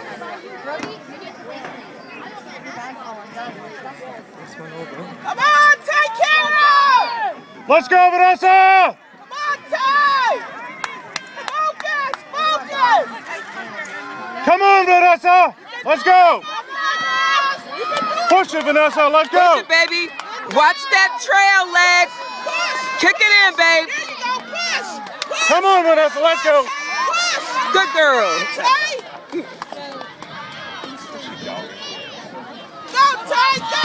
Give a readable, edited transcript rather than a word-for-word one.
Come on, take care of! Let's go, Vanessa! Come on, Ty! Focus! Focus! Come on, Vanessa! Let's go! Push it, Vanessa! Let's go! Push it, baby! Watch that trail leg! Kick it in, babe! There you go, push! Come on, Vanessa! Let's go! Good girl! Go, Ty! Go!